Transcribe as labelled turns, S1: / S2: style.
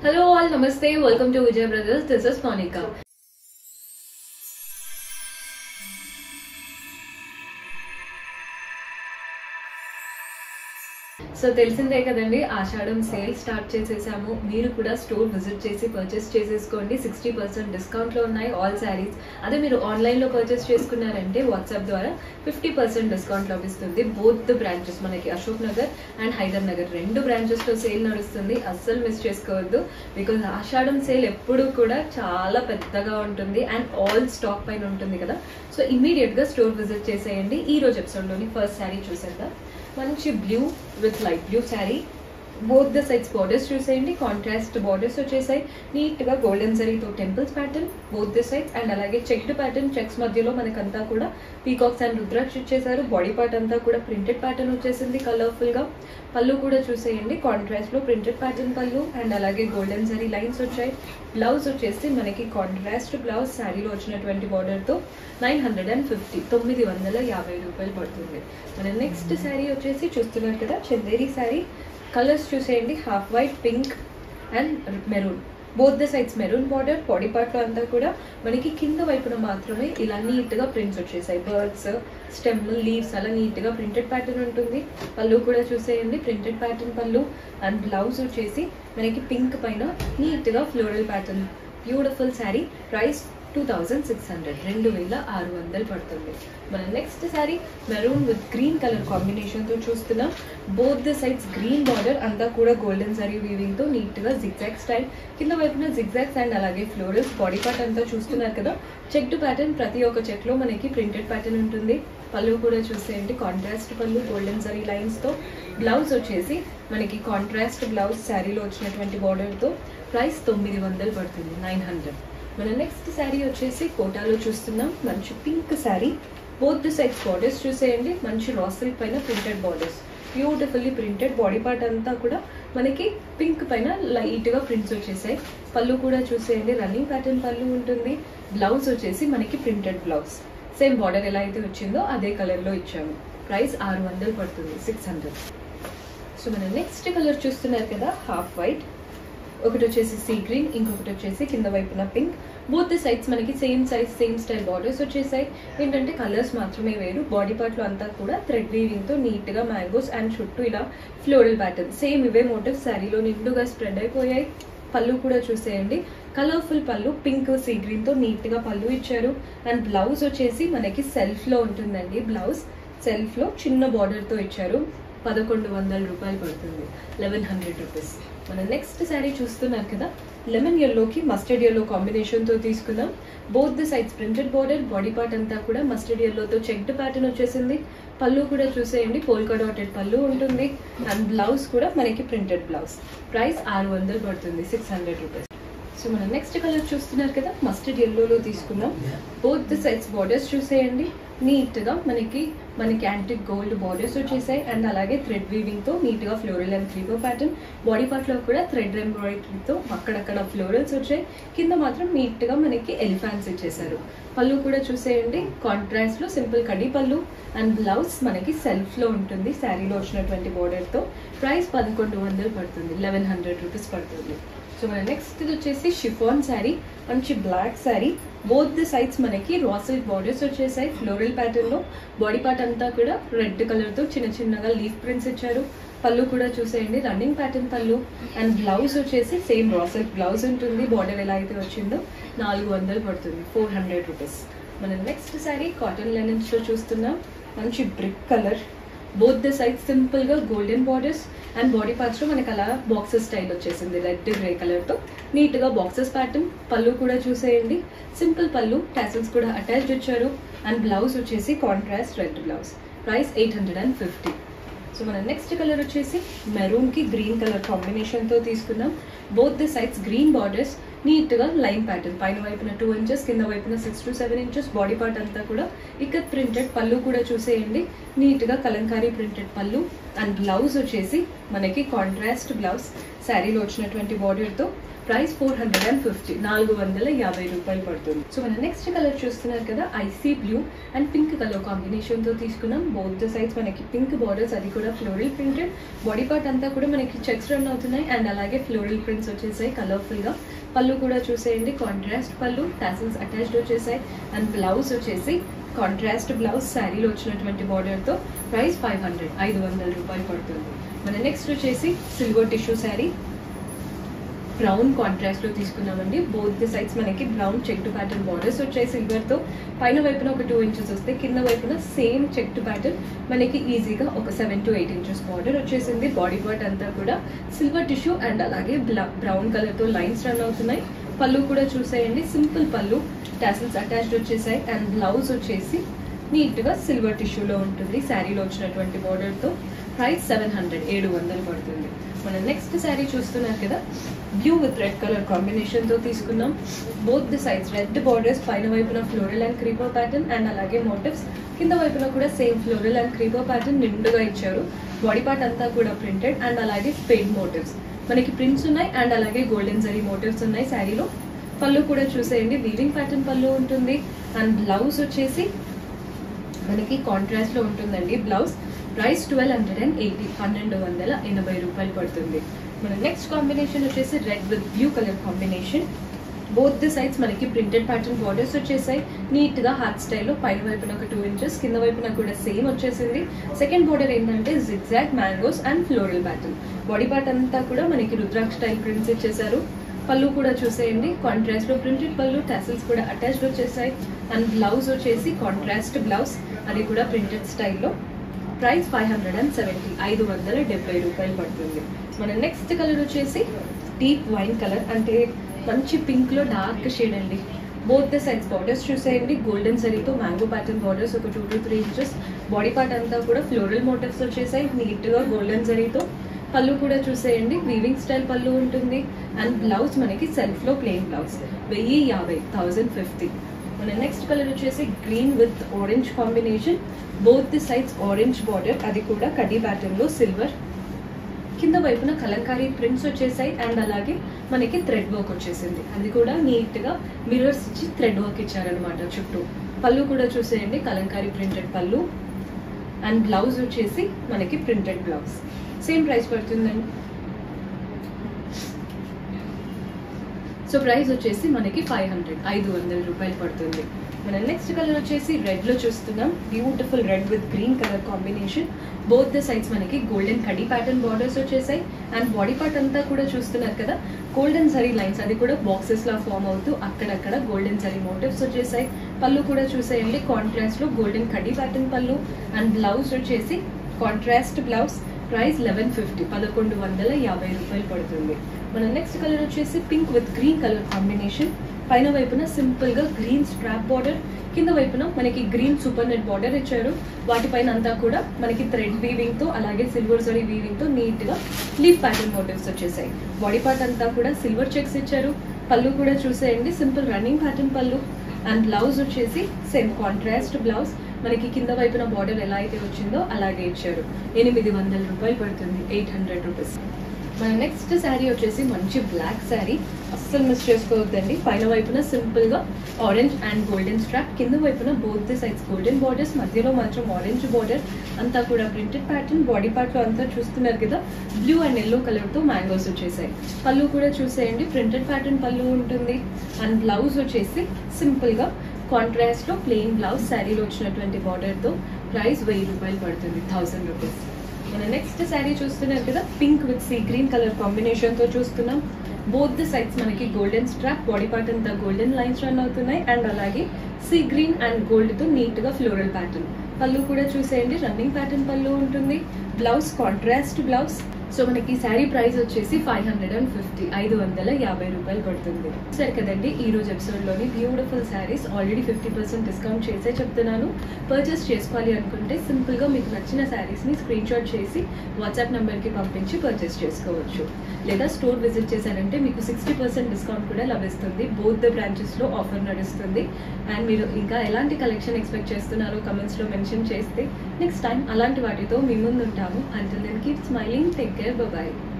S1: Hello all, namaste, welcome to Vijay Brothers. This is Monica. So తెలిసిందే కదండి, ఆషాఢం sale start చేసేసాము. మీరు కూడా స్టోర్ విజిట్ చేసి పర్చేస్ చేసేసుకోండి. 60% డిస్కౌంట్లో ఉన్నాయి ఆల్ శారీస్. అదే మీరు ఆన్లైన్లో పర్చేస్ చేసుకున్నారంటే వాట్సాప్ ద్వారా 50% డిస్కౌంట్ లభిస్తుంది. బోత్ ద బ్రాంచెస్ మనకి అశోక్ నగర్ అండ్ హైదర్ నగర్ రెండు బ్రాంచెస్లో సేల్ నడుస్తుంది. అస్సలు మిస్ చేసుకోవద్దు. బికాజ్ ఆషాఢం సేల్ ఎప్పుడు కూడా చాలా పెద్దగా ఉంటుంది అండ్ ఆల్ స్టాక్ పైన ఉంటుంది కదా. సో ఇమీడియట్గా స్టోర్ విజిట్ చేసేయండి. ఈ రోజు ఎపిసోడ్లోని ఫస్ట్ శారీ చూసేద్దాం. మంచి blue with light blue saree. Both the sides borders చూసేయండి, కాంట్రాస్ట్ బార్డర్స్ వచ్చేసాయి. నీట్గా గోల్డెన్ జరీతో temples pattern both the sides and అలాగే చెక్డ్ ప్యాటర్న్. చెక్స్ మధ్యలో మనకంతా కూడా పీకాక్స్ అండ్ రుద్రాక్ష ఇచ్చేసారు. బాడీ పార్ట్ అంతా కూడా ప్రింటెడ్ ప్యాటర్న్ వచ్చేసింది కలర్ఫుల్గా. పళ్ళు కూడా చూసేయండి, కాంట్రాస్ట్లో ప్రింటెడ్ ప్యాటర్న్ పళ్ళు అండ్ అలాగే గోల్డెన్ జరీ లైన్స్ వచ్చాయి. బ్లౌజ్ వచ్చేసి మనకి కాంట్రాస్ట్ బ్లౌజ్ శారీలో వచ్చినటువంటి బార్డర్తో 950 950 రూపాయలు పడుతుంది. మన నెక్స్ట్ శారీ వచ్చేసి చూస్తున్నారు కదా, చందేరి శారీ. కలర్స్ చూసేయండి, half white, pink and maroon. Both the sides maroon border. Body పార్ట్లో అంతా కూడా మనకి కింద వైపున మాత్రమే ఇలా నీట్గా ప్రింట్స్ వచ్చేసాయి. బర్డ్స్, స్టెమ్, లీవ్స్ అలా నీట్గా ప్రింటెడ్ ప్యాటర్న్ ఉంటుంది. పళ్ళు కూడా చూసేయండి, ప్రింటెడ్ ప్యాటర్న్ పళ్ళు అండ్ బ్లౌజ్ వచ్చేసి మనకి పింక్ పైన నీట్గా floral pattern. Beautiful saree. Price 2600 2600 పడుతుంది. మన next saree maroon with green colour కాంబినేషన్తో చూస్తున్నాం. Both the sides green border అంతా కూడా గోల్డెన్ జరీ వీవింగ్తో నీట్గా జిగ్జాగ్ స్టైల్. కింద వైపున జిగ్జాగ్స్ అండ్ అలాగే ఫ్లోరల్స్. బాడీ పార్ట్ అంతా చూస్తున్నారు కదా, చెక్డ్ ప్యాటర్న్. ప్రతి ఒక్క చెక్లో మనకి ప్రింటెడ్ ప్యాటర్న్ ఉంటుంది. పళ్ళు కూడా చూసేయండి, కాంట్రాస్ట్ పళ్ళు గోల్డెన్ జరీ లైన్స్తో. బ్లౌజ్ వచ్చేసి మనకి కాంట్రాస్ట్ బ్లౌజ్ శారీలో వచ్చినటువంటి బార్డర్తో. ప్రైస్ 900 పడుతుంది, 900. మన నెక్స్ట్ శారీ వచ్చేసి కోటాలో చూస్తున్నాం. మంచి pink saree. Both the sides borders చూసేయండి, మంచి రా సిల్క్ పైన printed borders, beautifully printed. Body part అంతా కూడా మనకి పింక్ పైన లైట్గా ప్రింట్స్ వచ్చేసాయి. పళ్ళు కూడా చూసేయండి, రన్నింగ్ ప్యాటర్న్ పళ్ళు ఉంటుంది. బ్లౌజ్ వచ్చేసి మనకి ప్రింటెడ్ బ్లౌజ్. సేమ్ బార్డర్ ఎలా అయితే వచ్చిందో అదే కలర్లో ఇచ్చాము. ప్రైస్ 600 పడుతుంది, 600. సో మన నెక్స్ట్ కలర్ చూస్తున్నారు కదా, హాఫ్ వైట్. ఒకటి వచ్చేసి సీ గ్రీన్, ఇంకొకటి వచ్చేసి కింద వైపున పింక్. బోత్ ది సైడ్స్ మనకి same size same style borders వచ్చేసాయి. ఏంటంటే కలర్స్ మాత్రమే వేరు. బాడీ పార్ట్లో అంతా కూడా థ్రెడ్ వీవింగ్తో నీట్గా మ్యాంగోస్ అండ్ చుట్టూ ఇలా ఫ్లోరల్ ప్యాటర్న్. సేమ్ ఇవే మోటివ్స్ శారీలో నిండుగా స్ప్రెడ్ అయిపోయాయి. పళ్ళు కూడా చూసేయండి, కలర్ఫుల్ పళ్ళు, పింక్ సీ గ్రీన్తో నీట్గా పళ్ళు ఇచ్చారు. అండ్ బ్లౌజ్ వచ్చేసి మనకి సెల్ఫ్లో ఉంటుందండి. బ్లౌజ్ సెల్ఫ్లో చిన్న బార్డర్తో ఇచ్చారు. 1100 రూపాయలు పడుతుంది, 1100 రూపీస్. మన నెక్స్ట్ శారీ చూస్తున్నారు కదా, లెమన్ ఎల్లోకి మస్టర్డ్ ఎల్లో కాంబినేషన్తో తీసుకుందాం. Both the sides printed border. Body part అంతా కూడా మస్టర్డ్ ఎల్లోతో చెక్డ్ ప్యాటర్న్ వచ్చేసింది. పళ్ళు కూడా చూసేయండి, పోల్కా డాటెడ్ పళ్ళు ఉంటుంది. అండ్ బ్లౌజ్ కూడా మనకి ప్రింటెడ్ బ్లౌజ్. ప్రైస్ 600 పడుతుంది, 600 రూపీస్. సో మనం నెక్స్ట్ కలర్ చూస్తున్నారు కదా, మస్టర్డ్ ఎల్లోలో తీసుకున్నాం. బోత్ ది సైడ్స్ బార్డర్స్ చూసేయండి, నీట్గా మనకి యాంటిక్ గోల్డ్ బార్డర్స్ వచ్చేసాయి. అండ్ అలాగే థ్రెడ్ వీవింగ్తో నీట్గా floral and creeper pattern. Body పార్ట్లో కూడా థ్రెడ్ ఎంబ్రాయిడరీతో అక్కడక్కడ ఫ్లోరల్స్ వచ్చాయి. కింద మాత్రం నీట్గా మనకి ఎలిఫాంట్స్ ఇచ్చేసారు. పళ్ళు కూడా చూసేయండి, కాంట్రాస్ట్లో సింపుల్ కడ్డీ పళ్ళు. అండ్ బ్లౌజ్ మనకి సెల్ఫ్లో ఉంటుంది శారీలో వచ్చినటువంటి బార్డర్తో. ప్రైస్ 1100 పడుతుంది, 1100 రూపీస్ పడుతుంది. సో మన నెక్స్ట్ ఇది వచ్చేసి షిఫాన్ శారీ. మంచి black saree. Both the sides మనకి రా సిల్క్ బార్డర్స్ వచ్చేసాయి ఫ్లోరల్ ప్యాటర్న్లో. బాడీ పార్ట్ అంతా కూడా రెడ్ కలర్తో చిన్న చిన్నగా లీఫ్ ప్రింట్స్ ఇచ్చారు. పళ్ళు కూడా చూసేయండి, రన్నింగ్ ప్యాటర్న్ పళ్ళు. అండ్ బ్లౌజ్ వచ్చేసి సేమ్ రా సిల్క్ బ్లౌజ్ ఉంటుంది. బార్డర్ ఎలా అయితే వచ్చిందో 400 పడుతుంది, 400 రూపీస్. మన నెక్స్ట్ శారీ కాటన్ లెనిన్స్లో చూస్తున్నాం. మంచి brick colour. Both the sides సింపుల్గా గోల్డెన్ బార్డర్స్. అండ్ బాడీ పార్ట్స్లో మనకి అలా బాక్సెస్ స్టైల్ వచ్చేసింది, రెడ్ గ్రే కలర్తో నీట్గా బాక్సెస్ ప్యాటర్న్. పళ్ళు కూడా చూసేయండి, సింపుల్ పళ్ళు, టాసిల్స్ కూడా అటాచ్డ్ ఇచ్చారు. అండ్ బ్లౌజ్ వచ్చేసి contrast red blouse. Price 850. So మన నెక్స్ట్ కలర్ వచ్చేసి మెరూన్కి గ్రీన్ కలర్ కాంబినేషన్తో తీసుకుందాం. Both the sides green borders, నీట్గా లైన్ ప్యాటర్న్. పైన వైపున 2 ఇంచెస్, కింద వైపున 6 to 7 ఇంచెస్. బాడీ పార్ట్ అంతా కూడా ఇక్కత్ ప్రింటెడ్. పళ్ళు కూడా చూసేయండి, నీట్గా కలంకారీ ప్రింటెడ్ పళ్ళు. అండ్ బ్లౌజ్ వచ్చేసి మనకి కాంట్రాస్ట్ బ్లౌజ్ శారీలో వచ్చినటువంటి బార్డర్తో. ప్రైస్ 450, 450 రూపాయలు పడుతుంది. సో మన నెక్స్ట్ కలర్ చూస్తున్నారు కదా, ice blue and pink colour కాంబినేషన్తో తీసుకున్నాం. బోత్ ద సైడ్స్ మనకి పింక్ బార్డర్స్, అది కూడా ఫ్లోరల్ ప్రింటెడ్. బాడీ పార్ట్ అంతా కూడా మనకి చెక్స్ రన్ అవుతున్నాయి అండ్ అలాగే ఫ్లోరల్ ప్రింట్స్ వచ్చేసాయి కలర్ఫుల్గా. పళ్ళు కూడా చూసేయండి, కాంట్రాస్ట్ పళ్ళు, టాసిల్స్ అటాచ్డ్ వచ్చేసాయి. అండ్ బ్లౌజ్ వచ్చేసి కాంట్రాస్ట్ బ్లౌజ్ శారీలో వచ్చినటువంటి బార్డర్తో. ప్రైస్ 500 రూపాయలు పడుతుంది. మన నెక్స్ట్ వచ్చేసి silver tissue sari, brown contrast లో తీసుకున్నామండి. బోత్ ది సైడ్స్ మనకి brown check to pattern borders వచ్చాయి సిల్వర్ తో. పైన వైపున ఒక 2 ఇంచెస్ వస్తే, కింద వైపున సేమ్ చెక్ టు ప్యాటర్న్ మనకి ఈజీగా ఒక 7 to 8 ఇంచెస్ బార్డర్ వచ్చేసింది. బాడీ పార్ట్ అంతా కూడా సిల్వర్ టిష్యూ అండ్ అలాగే బ్రౌన్ కలర్ తో లైన్స్ రన్ అవుతున్నాయి. పళ్ళు కూడా చూసేయండి, సింపుల్ పళ్ళు, టాసిల్స్ అటాచ్డ్ వచ్చేసాయి. అండ్ బ్లౌజ్ వచ్చేసి నీట్ గా సిల్వర్ టిష్యూలో ఉంటుంది శారీలో వచ్చినటువంటి బార్డర్ తో. ప్రైస్ 700 పడుతుంది. మన నెక్స్ట్ శారీ చూస్తున్నారు కదా, blue with red colour combination తో తీసుకున్నాం. Both the sides red borders, పైన వైపున floral and creeper pattern and అలాగే మోటివ్స్, కింద వైపున కూడా same floral and creeper pattern నిండుగా ఇచ్చారు. బాడీ పార్ట్ అంతా కూడా ప్రింటెడ్ అండ్ అలాగే ఫేడ్ మోటివ్స్, మనకి ప్రింట్స్ ఉన్నాయి అండ్ అలాగే గోల్డెన్ జరీ మోటివ్స్ ఉన్నాయి శారీలో. పళ్ళు కూడా చూసేయండి, వీవింగ్ ప్యాటర్న్ పళ్ళు ఉంటుంది. అండ్ బ్లౌజ్ వచ్చేసి మనకి కాంట్రాస్ట్ లో ఉంటుందండి బ్లౌజ్. ప్రైస్ 1280, 1280 రూపాయలు పడుతుంది. మన నెక్స్ట్ కాంబినేషన్ వచ్చేసి red with blue colour combination. Both the sides మనకి ప్రింటెడ్ ప్యాటర్న్ బార్డర్స్ వచ్చేసాయి నీట్ గా హార్ట్ స్టైల్లో. పైన వైపున ఒక 2 ఇంచెస్, కింద వైపున కూడా సేమ్ వచ్చేసింది. సెకండ్ బార్డర్ ఏంటంటే zigzag mangoes and floral pattern. Body part అంతా కూడా మనకి రుద్రాక్ష స్టైల్ ప్రింట్స్ ఇచ్చేసారు. పళ్ళు కూడా చూసేయండి, కాంట్రాస్ట్ లో ప్రింటెడ్ పళ్ళు, టాసిల్స్ కూడా అటాచ్డ్ వచ్చేసాయి. అండ్ బ్లౌజ్ వచ్చేసి కాంట్రాస్ట్ బ్లౌజ్, అది కూడా ప్రింటెడ్ స్టైల్లో. ప్రైస్ 570, 570 రూపాయలు పడుతుంది. మన నెక్స్ట్ కలర్ వచ్చేసి డీప్ వైన్ కలర్, అంటే మంచి పింక్ లో డార్క్ షేడ్ అండి. బోత్ ద సైడ్స్ బార్డర్స్ చూసేయండి, గోల్డెన్ జరీతో మ్యాంగో ప్యాటర్న్ బార్డర్స్ ఒక 2 to 3 ఇంచెస్. బాడీ పార్ట్ అంతా కూడా ఫ్లోరల్ మోటివ్స్ వచ్చేసాయి నీట్ గా గోల్డెన్ జరీతో. పళ్ళు కూడా చూసేయండి, వీవింగ్ స్టైల్ పళ్ళు ఉంటుంది. అండ్ బ్లౌజ్ మనకి సెల్ఫ్ లో ప్లెయిన్ బ్లౌజ్. 1050, 1050. మన నెక్స్ట్ కలర్ వచ్చేసి green with orange combination. Both the sides orange border, అది కూడా కడ్డీ ప్యాటర్న్ లో సిల్వర్. కింద వైపున కలంకారీ ప్రింట్స్ వచ్చేసాయి అండ్ అలాగే మనకి థ్రెడ్ వర్క్ వచ్చేసింది, అది కూడా నీట్ గా మిర్రర్స్ ఇచ్చి థ్రెడ్ వర్క్ ఇచ్చారనమాట చుట్టూ. పళ్ళు కూడా చూసేయండి, కలంకారీ ప్రింటెడ్ పళ్ళు. అండ్ బ్లౌజ్ వచ్చేసి మనకి ప్రింటెడ్ బ్లౌజ్. సేమ్ ప్రైస్ పడుతుందండి. సో ప్రైస్ వచ్చేసి మనకి 500 రూపాయలు పడుతుంది. మన నెక్స్ట్ కలర్ వచ్చేసి రెడ్ లో చూస్తున్నాం, beautiful red with green colour combination. Both the sides మనకి గోల్డెన్ కడీ ప్యాటర్న్ బార్డర్స్ వచ్చేసాయి. అండ్ బాడీ పార్ట్ అంతా కూడా చూస్తున్నారు కదా, గోల్డెన్ జరీ లైన్స్, అది కూడా బాక్సెస్ లా ఫామ్ అవుతూ అక్కడక్కడ గోల్డెన్ జరీ మోటివ్స్ వచ్చేసాయి. పళ్ళు కూడా చూసేయండి, కాంట్రాస్ట్ లో గోల్డెన్ కడీ ప్యాటర్న్ పళ్ళు. అండ్ బ్లౌజ్ వచ్చేసి కాంట్రాస్ట్ బ్లౌజ్. ప్రైస్ 1150, 1150 రూపాయలు పడుతుంది. మన నెక్స్ట్ కలర్ వచ్చేసి pink with green colour combination. పైన వైపున సింపుల్ గా గ్రీన్ స్ట్రాప్ బార్డర్, కింద వైపున మనకి గ్రీన్ సూపర్ నెట్ బార్డర్ ఇచ్చారు. వాటిపైన అంతా కూడా మనకి థ్రెడ్ వీవింగ్ తో అలాగే సిల్వర్ జరీ వీవింగ్ తో నీట్ గా లీఫ్ ప్యాటర్న్ మోటివ్స్ వచ్చేసాయి. బాడీ పార్ట్ అంతా కూడా సిల్వర్ చెక్స్ ఇచ్చారు. పళ్ళు కూడా చూసేయండి, సింపుల్ రన్నింగ్ ప్యాటర్న్ పళ్ళు. అండ్ బ్లౌజ్ వచ్చేసి సేమ్ కాంట్రాస్ట్ బ్లౌజ్, మనకి కింద వైపున బార్డర్ ఎలా అయితే వచ్చిందో అలాగే ఇచ్చారు. 800 రూపాయలు పడుతుంది, 800 రూపీస్. మన నెక్స్ట్ శారీ వచ్చేసి మంచి బ్లాక్ శారీ, అస్సలు మిస్ చేసుకోవద్దండి. పైన వైపున సింపుల్ గా ఆరెంజ్ అండ్ గోల్డెన్ స్ట్రాప్, కింద వైపున both the sides golden borders, మధ్యలో మాత్రం ఆరెంజ్ బార్డర్. అంతా కూడా ప్రింటెడ్ ప్యాటర్న్. బాడీ పార్ట్ లో అంతా చూస్తున్నారు కదా, బ్లూ అండ్ ఎల్లో కలర్ తో మ్యాంగోస్ వచ్చేసాయి. పళ్ళు కూడా చూసేయండి, ప్రింటెడ్ ప్యాటర్న్ పళ్ళు ఉంటుంది. అండ్ బ్లౌజ్ వచ్చేసి సింపుల్ గా కాంట్రాస్ట్ లో ప్లెయిన్ బ్లౌజ్ శారీలో వచ్చినటువంటి బార్డర్ తో. ప్రైస్ 1000 రూపాయలు పడుతుంది, 1000 రూపీస్. మన నెక్స్ట్ శారీ చూస్తున్నారు కదా, pink with sea green colour combination తో చూస్తున్నాం. బోత్ ది సైడ్స్ మనకి గోల్డెన్ స్ట్రాప్, బాడీ పార్ట్ అంతా గోల్డెన్ లైన్స్ రన్ అవుతున్నాయి. అండ్ అలాగే సీ గ్రీన్ అండ్ గోల్డ్ తో నీట్ గా ఫ్లోరల్ ప్యాటర్న్. పళ్ళు కూడా చూసేయండి, రన్నింగ్ ప్యాటర్న్ పళ్ళు ఉంటుంది. Blouse contrast blouse. సో మనకి శారీ ప్రైస్ వచ్చేసి 550 550 రూపాయలు పడుతుంది. సరే కదండి, ఈ రోజు ఎపిసోడ్లోని బ్యూటిఫుల్ శారీస్ ఆల్రెడీ 50% డిస్కౌంట్ చేసే చెప్తున్నాను. పర్చేస్ చేసుకోవాలి అనుకుంటే సింపుల్గా మీకు నచ్చిన శారీస్ని స్క్రీన్ షాట్ చేసి వాట్సాప్ నెంబర్కి పంపించి పర్చేస్ చేసుకోవచ్చు. లేదా స్టోర్ విజిట్ చేశారంటే మీకు 60% డిస్కౌంట్ కూడా లభిస్తుంది. బోత్ ద బ్రాంచెస్లో ఆఫర్ నడుస్తుంది. అండ్ మీరు ఇంకా ఎలాంటి కలెక్షన్ ఎక్స్పెక్ట్ చేస్తున్నారో కమెంట్స్లో మెన్షన్ చేస్తే నెక్స్ట్ టైం అలాంటి వాటితో మీ ముందు ఉంటాము. Until then keep smiling, take care, by.